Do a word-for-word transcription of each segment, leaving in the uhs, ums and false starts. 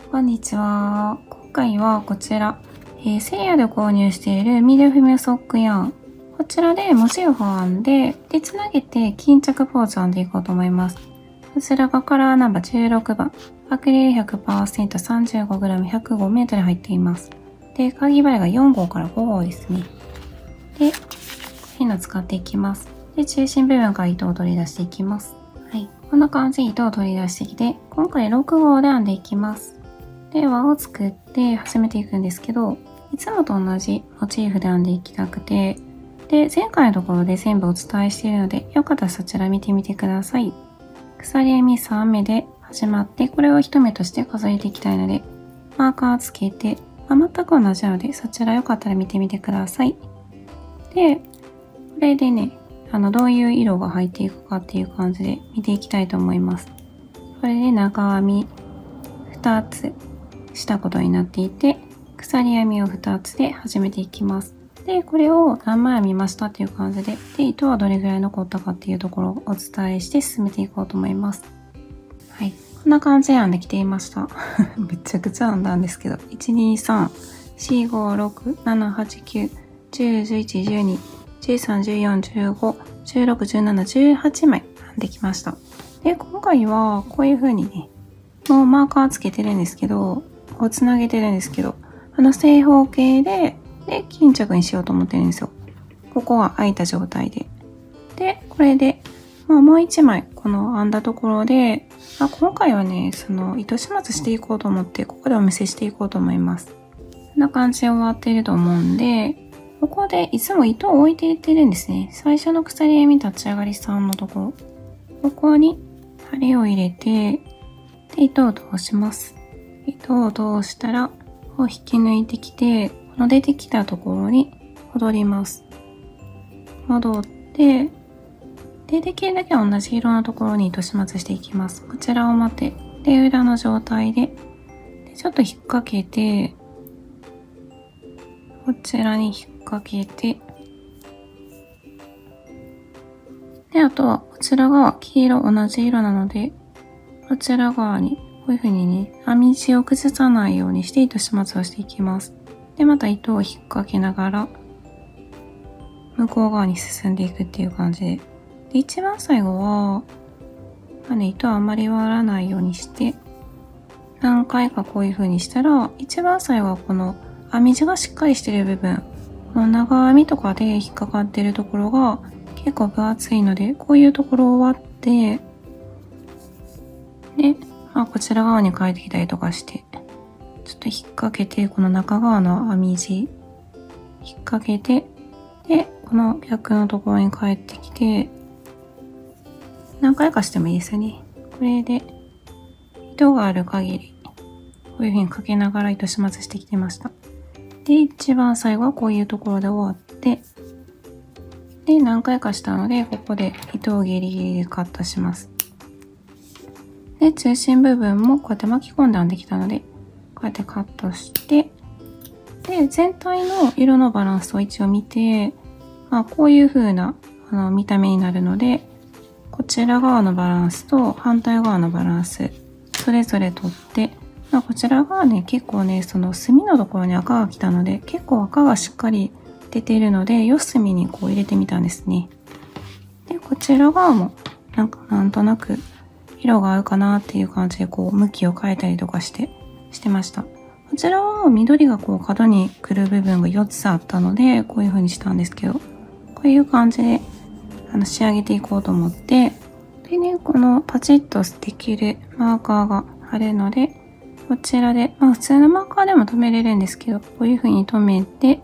こんにちは。今回はこちら、えー、セリアで購入しているミルフィメソックヤーン。こちらでモチーフを編んで、で、つなげて巾着ポーチを編んでいこうと思います。こちらがカラーナンバーじゅうろくばん。アクリル ひゃくパーセント、さんじゅうごグラム、ひゃくごメートル入っています。で、かぎ針がよん号からご号ですね。で、こういうのを使っていきます。で、中心部分から糸を取り出していきます。はい。こんな感じで糸を取り出してきて、今回ろく号で編んでいきます。で、輪を作って始めていくんですけど、いつもと同じモチーフで編んでいきたくて、で、前回のところで全部お伝えしているので、よかったらそちら見てみてください。鎖編みさん目で始まって、これをいち目として数えていきたいので、マーカーつけて、まあ、全く同じなので、そちらよかったら見てみてください。で、これでね、あの、どういう色が入っていくかっていう感じで見ていきたいと思います。これで長編みふたつしたことになっていて、鎖編みをふたつで始めていきます。で、これを何枚編みましたっていう感じで、で、糸はどれぐらい残ったかっていうところをお伝えして進めていこうと思います。はい。こんな感じで編んできていました。めちゃくちゃ編んだんですけど、いち、に、さん、よん、ご、ろく、なな、はち、きゅう、じゅう、じゅういち、じゅうに、じゅうさん、じゅうよん、じゅうご、じゅうろく、じゅうなな、じゅうはちまい編んできました。で、今回はこういう風にね、もうマーカーつけてるんですけど、こうつなげてるんですけど、あの正方形で、で、巾着にしようと思ってるんですよ。ここが開いた状態で。で、これで、まあ、もう一枚、この編んだところで、あ、今回はね、その、糸始末していこうと思って、ここでお見せしていこうと思います。こんな感じで終わっていると思うんで、ここでいつも糸を置いていってるんですね。最初の鎖編み立ち上がりさんのところ。ここに針を入れて、で、糸を通します。糸を通したら、こう引き抜いてきて、この出てきたところに戻ります。戻って、で、できるだけ同じ色のところに糸始末していきます。こちら表、で、裏の状態で、でちょっと引っ掛けて、こちらに引っ掛けて、で、あとはこちらが黄色同じ色なので、こちら側にこういう風にね、編み地を崩さないようにして糸始末をしていきます。で、また糸を引っ掛けながら、向こう側に進んでいくっていう感じで。で、一番最後は、まあね、糸をあまり割らないようにして、何回かこういう風にしたら、一番最後はこの編み地がしっかりしてる部分、この長編みとかで引っかかってるところが結構分厚いので、こういうところを割って、で、まあ、こちら側に変えてきたりとかして、ちょっと引っ掛けて、この中側の編み地、引っ掛けて、で、この逆のところに帰ってきて、何回かしてもいいですよね。これで、糸がある限り、こういう風にかけながら糸始末してきてました。で、一番最後はこういうところで終わって、で、何回かしたので、ここで糸をギリギリでカットします。で、中心部分もこうやって巻き込んで編んできたので、こうやってカットして、で、全体の色のバランスを一応見て、まあ、こういう風なあの見た目になるので、こちら側のバランスと反対側のバランス、それぞれ取って、まあ、こちら側ね、結構ね、その隅のところに赤が来たので、結構赤がしっかり出ているので、四隅にこう入れてみたんですね。で、こちら側も、なんかなんとなく色が合うかなっていう感じで、こう、向きを変えたりとかして、してました。こちらは緑がこう角に来る部分がよっつあったので、こういう風にしたんですけど、こういう感じであの仕上げていこうと思って、でね、このパチッとできるマーカーがあるので、こちらで、まあ普通のマーカーでも留めれるんですけど、こういう風に留めて、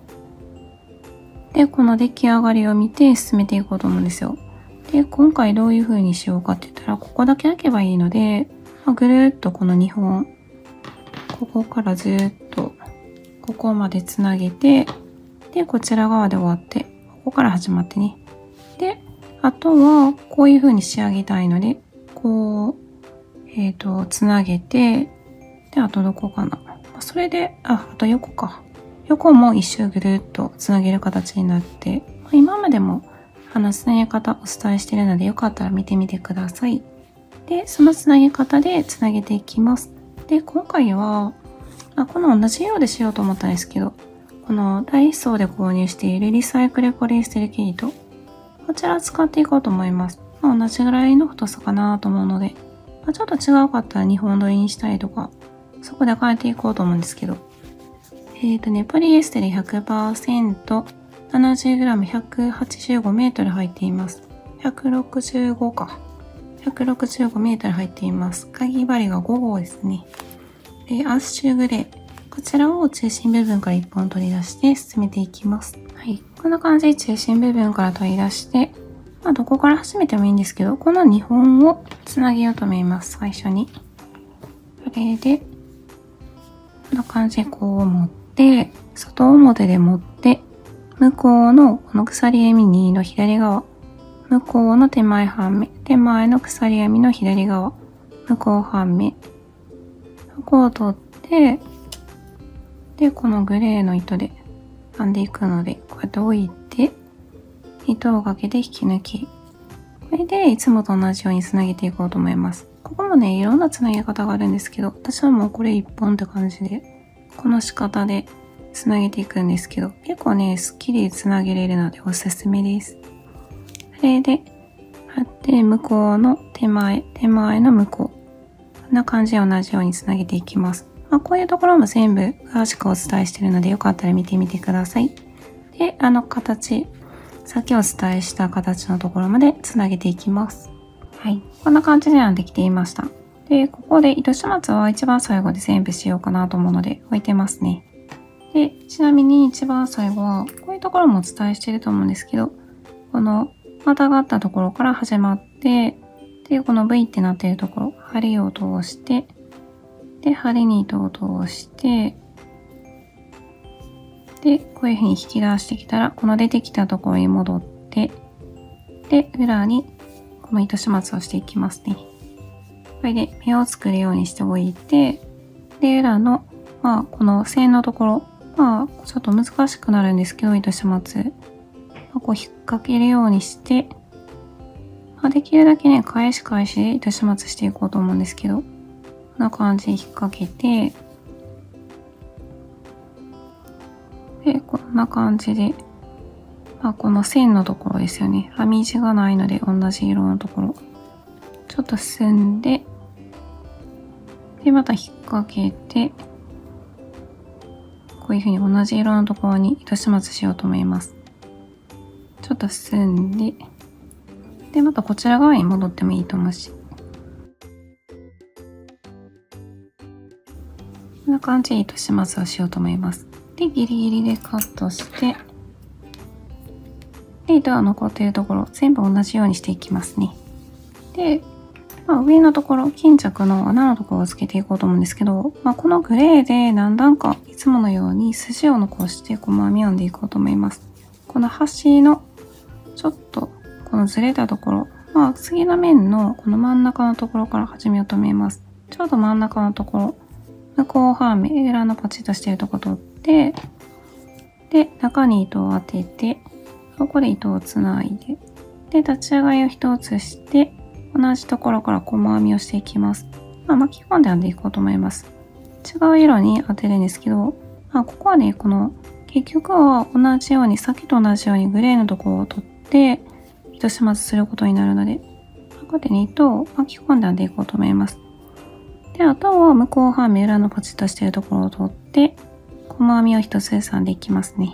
で、この出来上がりを見て進めていこうと思うんですよ。で、今回どういう風にしようかって言ったら、ここだけ開けばいいので、まあ、ぐるーっとこのにほん、ここからずーっと、ここまでつなげて、で、こちら側で終わって、ここから始まってね。で、あとは、こういう風に仕上げたいので、こう、えっと、つなげて、で、あとどこかな。それで、あ、あと横か。横も一周ぐるっとつなげる形になって、今までもあのつなげ方お伝えしているのでよかったら見てみてください。で、そのつなげ方でつなげていきます。 で、今回は、あこの同じ色でしようと思ったんですけど、このダイソーで購入しているリサイクルポリエステル生糸、こちら使っていこうと思います。まあ、同じぐらいの太さかなと思うので、まあ、ちょっと違うかったらにほん取りにしたりとか、そこで変えていこうと思うんですけど。えっとね、ポリエステル ひゃくパーセント、ななじゅうグラム、ひゃくはちじゅうごメートル入っています。ひゃくろくじゅうごか。ひゃくろくじゅうごメートル入っています。かぎ針がご号ですね。で、アッシュグレー。こちらを中心部分からいっぽん取り出して進めていきます。はい。こんな感じで中心部分から取り出して、まあ、どこから始めてもいいんですけど、このにほんをつなげようと思います。最初に。それで、こんな感じでこう持って、外表で持って、向こうのこの鎖編みにの左側、向こうの手前半目、手前の鎖編みの左側、向こう半目、ここを取って、で、このグレーの糸で編んでいくので、こうやって置いて、糸をかけて引き抜き。これでいつもと同じようにつなげていこうと思います。ここもね、いろんなつなげ方があるんですけど、私はもうこれ一本って感じで、この仕方でつなげていくんですけど、結構ね、スッキリつなげれるのでおすすめです。それで、貼って向こうの手前、手前の向こう。こんな感じで同じようにつなげていきます。まあ、こういうところも全部詳しくお伝えしているので、よかったら見てみてください。で、あの形、さっきお伝えした形のところまでつなげていきます。はい。こんな感じで編んできていました。で、ここで糸始末は一番最後で全部しようかなと思うので置いてますね。で、ちなみに一番最後は、こういうところもお伝えしていると思うんですけど、このまたがったところから始まって、で、この V ってなっているところ、針を通して、で、針に糸を通して、で、こういう風に引き出してきたら、この出てきたところに戻って、で、裏にこの糸始末をしていきますね。これで目を作るようにしておいて、で、裏の、まあ、この線のところ、まあ、ちょっと難しくなるんですけど、糸始末。こう引っ掛けるようにして、まあ、できるだけね、返し返しで糸始末していこうと思うんですけど、こんな感じで引っ掛けて、で、こんな感じで、まあ、この線のところですよね。編み地がないので同じ色のところ。ちょっと進んで、で、また引っ掛けて、こういう風に同じ色のところに糸始末しようと思います。ちょっと進んで、で、またこちら側に戻ってもいいと思うし。こんな感じで糸始末をしようと思います。で、ギリギリでカットして、で、糸が残っているところ、全部同じようにしていきますね。で、まあ、上のところ、巾着の穴のところをつけていこうと思うんですけど、まあ、このグレーで何段かいつものように筋を残して細編み編んでいこうと思います。この端のちょっとこのずれたところ、まあ、次の面のこの真ん中のところから始めようと思います。ちょうど真ん中のところ、向こう半目、裏のポチッとしているところ取って、で、中に糸を当てて、ここで糸をつないで、で、立ち上がりを一つして、同じところから細編みをしていきます。まあ、巻き込んで編んでいこうと思います。違う色に当てるんですけど、まあ、ここはね、この、結局は同じように、さっきと同じようにグレーのところを取って、糸始末することになるので、ここでね、糸を巻き込んで編んでいこうと思います。で、あとは向こう半目裏のポチッとしているところを取って、細編みを一つずつ編んでいきますね。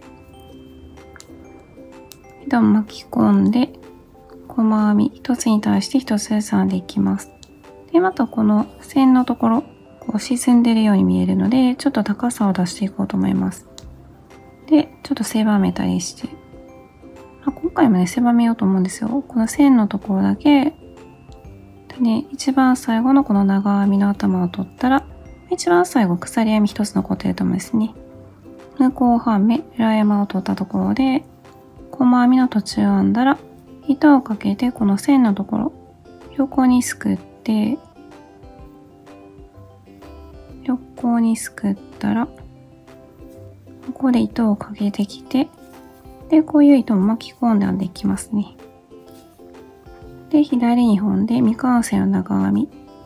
糸を巻き込んで、細編み一つに対して一つずつ編んでいきます。で、またこの線のところ、こう沈んでるように見えるので、ちょっと高さを出していこうと思います。で、ちょっと狭めたりして、まあ、今回もね、狭めようと思うんですよ。この線のところだけ、でね、一番最後のこの長編みの頭を取ったら、一番最後鎖編み一つ残ってると思うんですね。向こう半目、裏山を取ったところで、細編みの途中を編んだら、糸をかけてこの線のところ、横にすくって、横にすくったら、ここで糸をかけてきて、で、こういう糸も巻き込んで編んでいきますね。で、左にほんで未完成の長編み。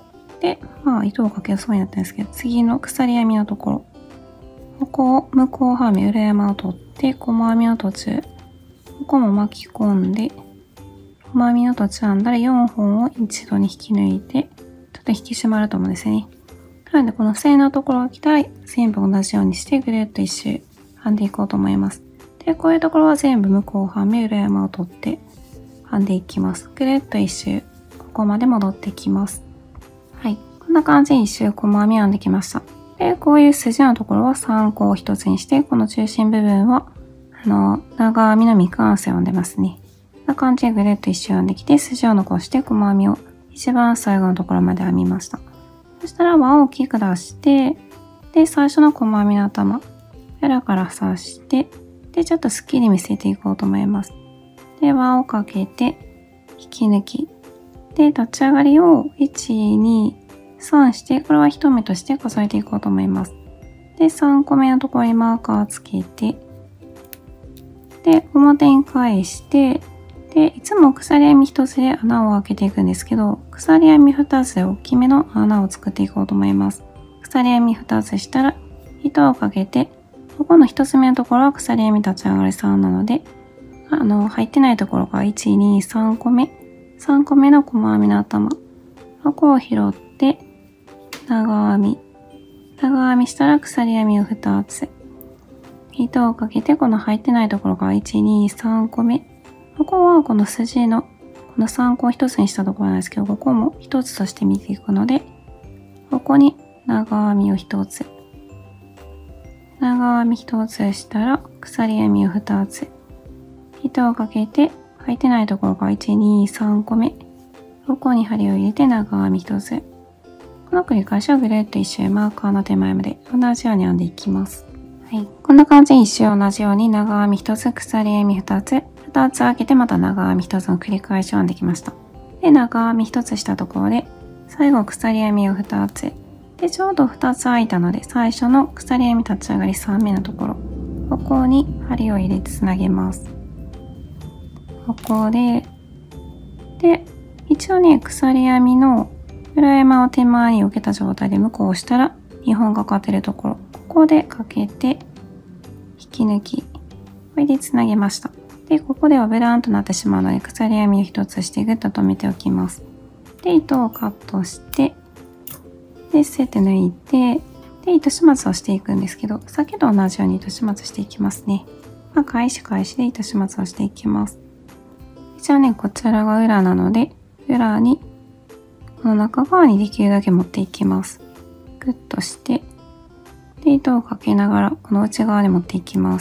で、まあ糸をかけそうになったんですけど、次の鎖編みのところ、ここを向こう半目裏山を取って、細編みの途中、ここも巻き込んで、細編みの途中編んだらよんほんを一度に引き抜いて、ちょっと引き締まると思うんですね。なので、この線のところが来たら、全部同じようにしてぐるっと一周編んでいこうと思います。で、こういうところは全部向こう半目裏山を取って編んでいきます。ぐるっと一周、ここまで戻ってきます。はい。こんな感じで一周細編み編んできました。で、こういう筋のところはさんこを一つにして、この中心部分は、あの、長編みの未完成を編んでますね。こんな感じでぐるっと一周編んできて、筋を残して細編みを一番最後のところまで編みました。そしたら輪を大きく出して、で、最初の細編みの頭、裏から刺して、で、ちょっとスッキリ見せていこうと思います。で、輪をかけて、引き抜き。で、立ち上がりをいち、に、さんして、これは一目として数えていこうと思います。で、さんこめのところにマーカーつけて、で、表に返して、で、いつも鎖編み一つで穴を開けていくんですけど、鎖編み二つで大きめの穴を作っていこうと思います。鎖編み二つしたら、糸をかけて、ここの一つ目のところは鎖編み立ち上がりさんなので、あの、入ってないところがいち、に、さんこめ、さんこめの細編みの頭、ここを拾って、長編み、長編みしたら鎖編みをふたつ、糸をかけてこの入ってないところがいち、に、さんこめ、ここはこの筋の、このさんこを一つにしたところなんですけど、ここも一つとして見ていくので、ここに長編みを一つ、長編み一つしたら鎖編みをふたつ、糸をかけて入ってないところがいち、に、さんこめ、ここに針を入れて長編み一つ、この繰り返しをぐるっと一周マーカーの手前まで同じように編んでいきます。はい。こんな感じで一周同じように長編み一つ、鎖編み二つ、二つ開けてまた長編み一つの繰り返しを編んできました。で、長編み一つしたところで、最後鎖編みを二つ。で、ちょうど二つ開いたので、最初の鎖編み立ち上がりさんめのところ、ここに針を入れてつなげます。ここで、で、一応ね、鎖編みの裏山を手前に受けた状態で向こうを押したらにほんかかってるところ、ここでかけて引き抜き、これでつなげました。で、ここではブラーンとなってしまうので鎖編みを一つしてぐっと留めておきます。で、糸をカットして、で、セッて抜いて、で、糸始末をしていくんですけど、先と同じように糸始末していきますね。まあ、返し返しで糸始末をしていきます。一応ね、こちらが裏なので、裏にこの中側にできるだけ持っていきます。グッとして、で、糸をかけながら、この内側に持っていきます。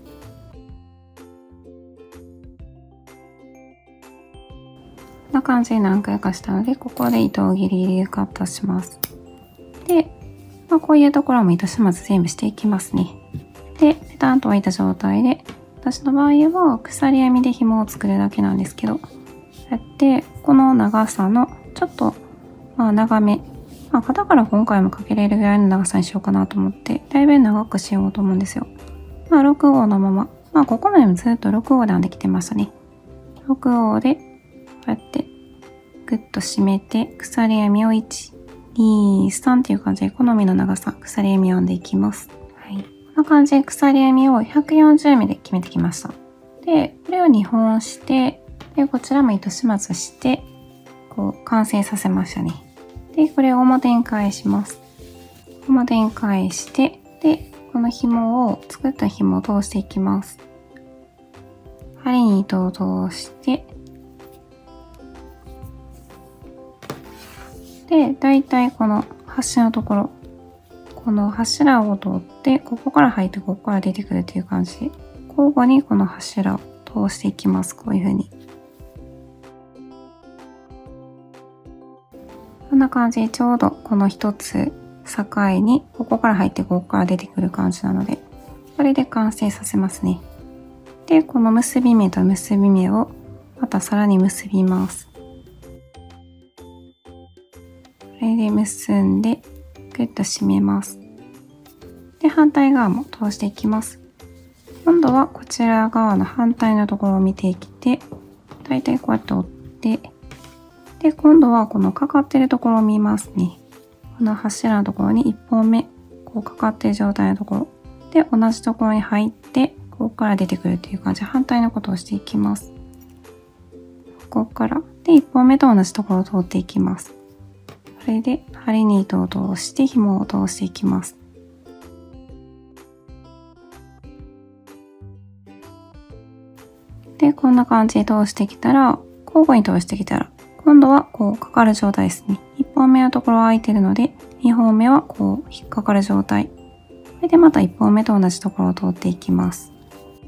こんな感じで何回かしたので、ここで糸をギリギリカットします。で、まあ、こういうところも糸始末全部していきますね。で、ペタンと置いた状態で、私の場合は鎖編みで紐を作るだけなんですけど、やって、この長さのちょっと、まあ長め。まあ肩から今回もかけれるぐらいの長さにしようかなと思って、だいぶ長くしようと思うんですよ。まあろくごうのまま。まあここまでもずっとろくごうで編んできてましたね。ろくごうで、こうやって、ぐっと締めて、鎖編みをいち、に、さんっていう感じで好みの長さ、鎖編みを編んでいきます。はい。こんな感じで鎖編みをひゃくよんじゅうめで決めてきました。で、これをにほんして、で、こちらも糸始末して、こう、完成させましたね。で、これを表に返します。表に返して、で、この紐を、作った紐を通していきます。針に糸を通して、で、だいたいこの端のところ、この柱を通って、ここから入って、ここから出てくるという感じで、交互にこの柱を通していきます。こういう風に。こんな感じでちょうどこの一つ境に、ここから入ってここから出てくる感じなので、これで完成させますね。で、この結び目と結び目をまたさらに結びます。これで結んで、ぐっと締めます。で、反対側も通していきます。今度はこちら側の反対のところを見ていって、だいたいこうやって折って、 で、今度はこのかかってるところを見ますね。この柱のところにいっぽんめ、こうかかってる状態のところ。で、同じところに入って、ここから出てくるっていう感じで反対のことをしていきます。ここから。で、いっぽんめと同じところを通っていきます。これで針に糸を通して紐を通していきます。で、こんな感じで通してきたら、交互に通してきたら、今度はこうかかる状態ですね。いっぽんめのところ空いてるので、にほんめはこう引っかかる状態。それでまたいっぽんめと同じところを通っていきます。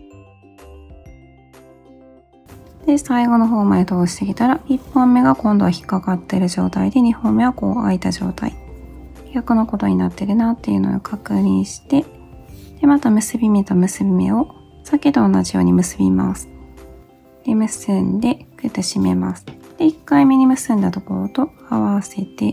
で、最後の方まで通してきたら、いっぽんめが今度は引っかかってる状態で、にほんめはこう開いた状態。逆のことになってるなっていうのを確認して、で、また結び目と結び目をさっきと同じように結びます。で、結んで、ぐっと締めます。で、いっかいめに結んだところと合わせて、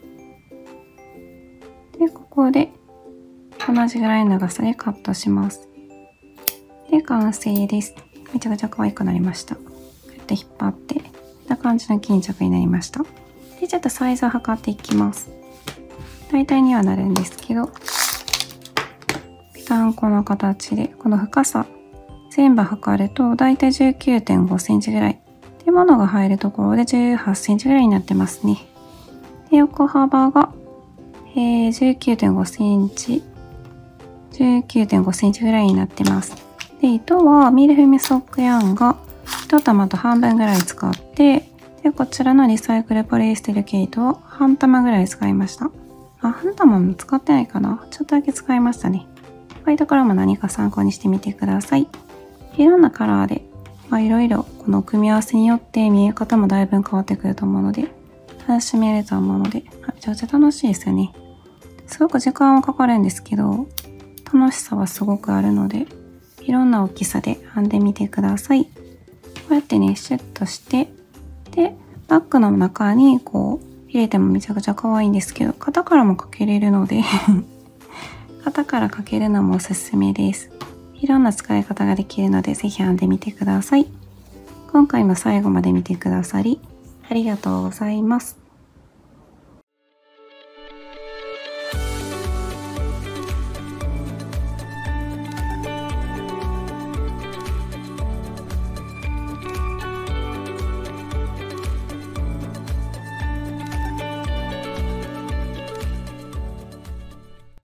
で、ここで同じぐらいの長さでカットします。で、完成です。めちゃくちゃ可愛くなりました。こうやって引っ張って、こんな感じの巾着になりました。で、ちょっとサイズを測っていきます。大体にはなるんですけど、ぴたんこの形で、この深さ、全部測ると大体 じゅうきゅうてんごセンチぐらい。で、物が入るところでじゅうはちセンチぐらいになってますね。で、横幅が、えー、じゅうきゅうてんごセンチ、じゅうきゅうてんごセンチぐらいになってます。で、糸はミルフィメソックヤーンが一玉と半分ぐらい使って、で、こちらのリサイクルポリエステル毛糸を半玉ぐらい使いました。あ、半玉も使ってないかな。ちょっとだけ使いましたね。こういうところも何か参考にしてみてください。いろんなカラーで、まあ、いろいろこの組み合わせによって見え方もだいぶ変わってくると思うので、楽しめると思うので、めちゃくちゃ楽しいですよね。すごく時間はかかるんですけど、楽しさはすごくあるので、いろんな大きさで編んでみてください。こうやってね、シュッとして、で、バッグの中にこう入れてもめちゃくちゃ可愛いんですけど、肩からもかけれるので肩からかけるのもおすすめです。いろんな使い方ができるので、ぜひ編んでみてください。今回も最後まで見てくださり、ありがとうございます。